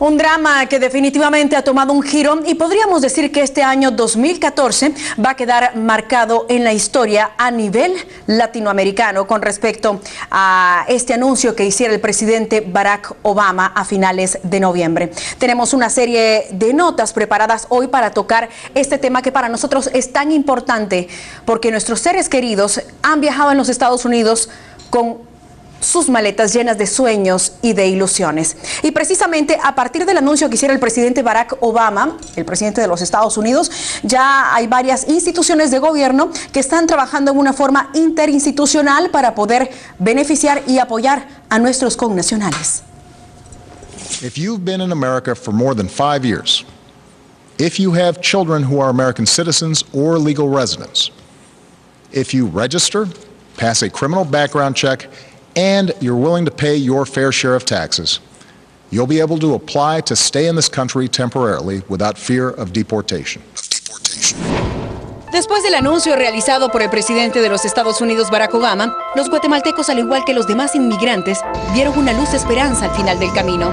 Un drama que definitivamente ha tomado un giro y podríamos decir que este año 2014 va a quedar marcado en la historia a nivel latinoamericano con respecto a este anuncio que hiciera el presidente Barack Obama a finales de noviembre. Tenemos una serie de notas preparadas hoy para tocar este tema que para nosotros es tan importante porque nuestros seres queridos han viajado en los Estados Unidos con sus maletas llenas de sueños y de ilusiones. Y precisamente a partir del anuncio que hiciera el presidente Barack Obama, el presidente de los Estados Unidos, ya hay varias instituciones de gobierno que están trabajando en una forma interinstitucional para poder beneficiar y apoyar a nuestros connacionales. If you've been in America for more than 5 years, if you have children who are American citizens or legal residents, if you register, pass a criminal background check, and you're willing to pay your fair share of taxes, you'll be able to apply to stay in this country temporarily without fear of deportation. Después del anuncio realizado por el presidente de los Estados Unidos, Barack Obama, los guatemaltecos, al igual que los demás inmigrantes, vieron una luz de esperanza al final del camino.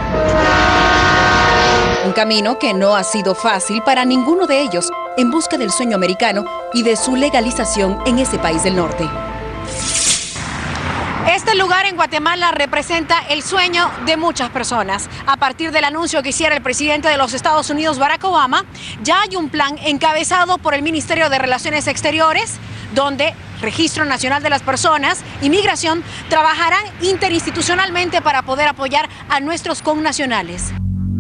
Un camino que no ha sido fácil para ninguno de ellos en busca del sueño americano y de su legalización en ese país del norte. Este lugar en Guatemala representa el sueño de muchas personas. A partir del anuncio que hiciera el presidente de los Estados Unidos, Barack Obama, ya hay un plan encabezado por el Ministerio de Relaciones Exteriores, donde Registro Nacional de las Personas y Migración trabajarán interinstitucionalmente para poder apoyar a nuestros connacionales.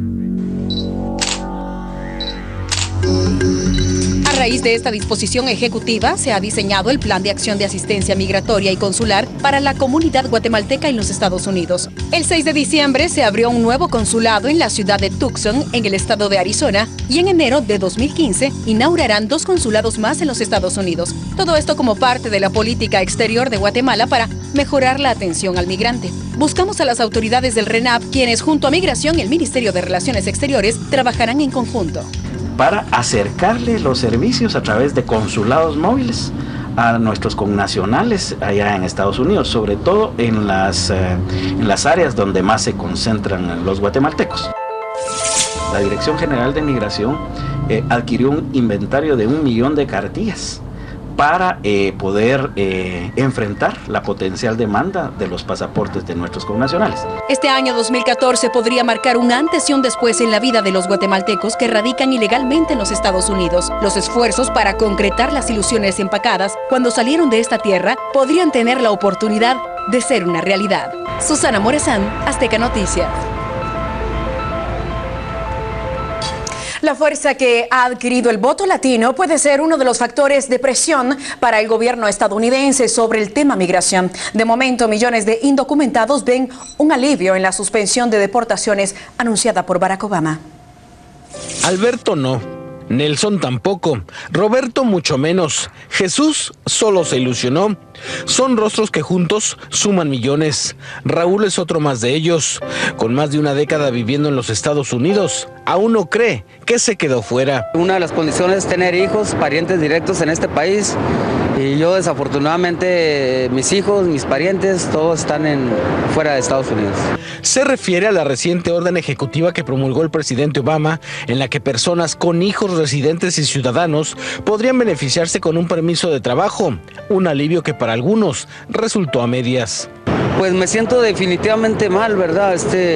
A raíz de esta disposición ejecutiva, se ha diseñado el Plan de Acción de Asistencia Migratoria y Consular para la comunidad guatemalteca en los Estados Unidos. El 6 de diciembre se abrió un nuevo consulado en la ciudad de Tucson, en el estado de Arizona, y en enero de 2015 inaugurarán 2 consulados más en los Estados Unidos. Todo esto como parte de la política exterior de Guatemala para mejorar la atención al migrante. Buscamos a las autoridades del RENAP, quienes junto a Migración y el Ministerio de Relaciones Exteriores trabajarán en conjunto para acercarle los servicios a través de consulados móviles a nuestros connacionales allá en Estados Unidos, sobre todo en las áreas donde más se concentran los guatemaltecos. La Dirección General de Migración adquirió un inventario de 1 millón de cartillas para poder enfrentar la potencial demanda de los pasaportes de nuestros connacionales. Este año 2014 podría marcar un antes y un después en la vida de los guatemaltecos que radican ilegalmente en los Estados Unidos. Los esfuerzos para concretar las ilusiones empacadas cuando salieron de esta tierra podrían tener la oportunidad de ser una realidad. Susana Morazán, Azteca Noticias. La fuerza que ha adquirido el voto latino puede ser uno de los factores de presión para el gobierno estadounidense sobre el tema migración. De momento, millones de indocumentados ven un alivio en la suspensión de deportaciones anunciada por Barack Obama. Alberto no, Nelson tampoco, Roberto mucho menos, Jesús solo se ilusionó. Son rostros que juntos suman millones. Raúl es otro más de ellos. Con más de una década viviendo en los Estados Unidos, aún no cree que se quedó fuera. Una de las condiciones es tener hijos, parientes directos en este país. Y yo desafortunadamente, mis hijos, mis parientes, todos están fuera de Estados Unidos. Se refiere a la reciente orden ejecutiva que promulgó el presidente Obama, en la que personas con hijos residentes y ciudadanos podrían beneficiarse con un permiso de trabajo, un alivio que para algunos resultó a medias. Pues me siento definitivamente mal, ¿verdad?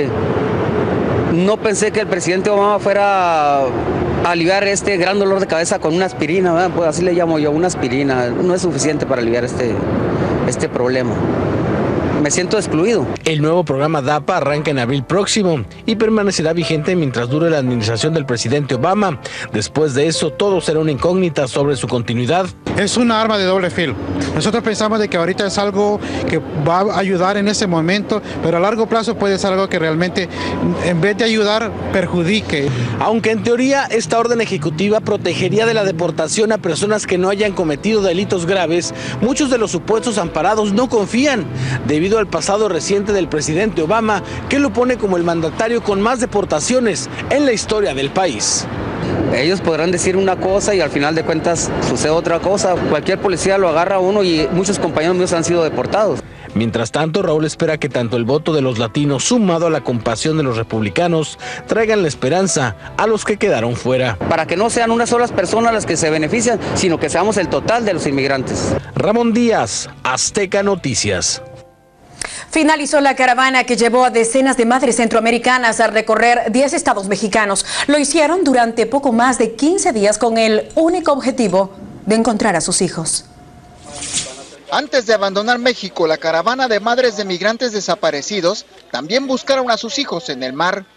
No pensé que el presidente Obama fuera a aliviar este gran dolor de cabeza con una aspirina, ¿verdad? Pues así le llamo yo, una aspirina. No es suficiente para aliviar este problema. Me siento excluido. El nuevo programa DAPA arranca en abril próximo y permanecerá vigente mientras dure la administración del presidente Obama. Después de eso, todo será una incógnita sobre su continuidad. Es una arma de doble filo. Nosotros pensamos de que ahorita es algo que va a ayudar en ese momento, pero a largo plazo puede ser algo que realmente, en vez de ayudar, perjudique. Aunque en teoría esta orden ejecutiva protegería de la deportación a personas que no hayan cometido delitos graves, muchos de los supuestos amparados no confían, debido al pasado reciente del presidente Obama, que lo pone como el mandatario con más deportaciones en la historia del país. Ellos podrán decir una cosa y al final de cuentas sucede otra cosa. Cualquier policía lo agarra a uno y muchos compañeros míos han sido deportados. Mientras tanto, Raúl espera que tanto el voto de los latinos sumado a la compasión de los republicanos traigan la esperanza a los que quedaron fuera. Para que no sean unas solas personas las que se benefician, sino que seamos el total de los inmigrantes. Ramón Díaz, Azteca Noticias. Finalizó la caravana que llevó a decenas de madres centroamericanas a recorrer 10 estados mexicanos. Lo hicieron durante poco más de 15 días con el único objetivo de encontrar a sus hijos. Antes de abandonar México, la caravana de madres de migrantes desaparecidos también buscaron a sus hijos en el mar.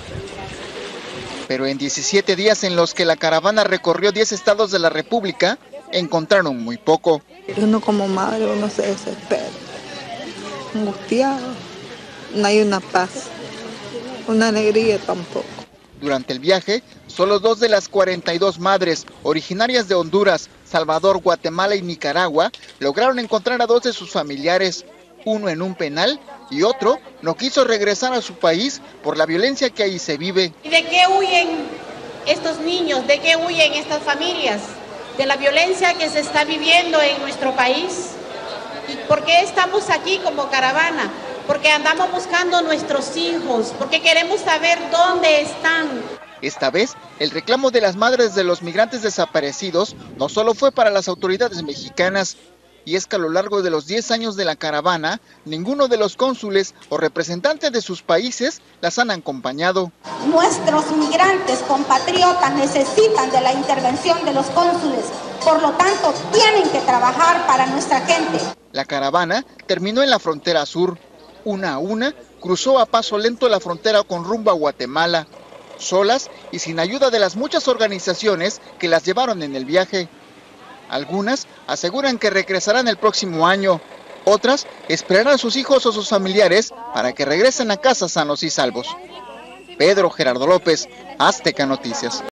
Pero en 17 días en los que la caravana recorrió 10 estados de la República, encontraron muy poco. Uno como madre, uno se desespera, angustiado, no hay una paz, una alegría tampoco. Durante el viaje, solo 2 de las 42 madres originarias de Honduras, Salvador, Guatemala y Nicaragua lograron encontrar a 2 de sus familiares, uno en un penal y otro no quiso regresar a su país por la violencia que ahí se vive. ¿Y de qué huyen estos niños? ¿De qué huyen estas familias? De la violencia que se está viviendo en nuestro país. ¿Y por qué estamos aquí como caravana? Porque andamos buscando nuestros hijos, porque queremos saber dónde están. Esta vez, el reclamo de las madres de los migrantes desaparecidos no solo fue para las autoridades mexicanas, y es que a lo largo de los 10 años de la caravana, ninguno de los cónsules o representantes de sus países las han acompañado. Nuestros migrantes compatriotas necesitan de la intervención de los cónsules, por lo tanto tienen que trabajar para nuestra gente. La caravana terminó en la frontera sur. Una a una, cruzó a paso lento la frontera con rumbo a Guatemala, solas y sin ayuda de las muchas organizaciones que las llevaron en el viaje. Algunas aseguran que regresarán el próximo año, otras esperarán a sus hijos o sus familiares para que regresen a casa sanos y salvos. Pedro Gerardo López, Azteca Noticias.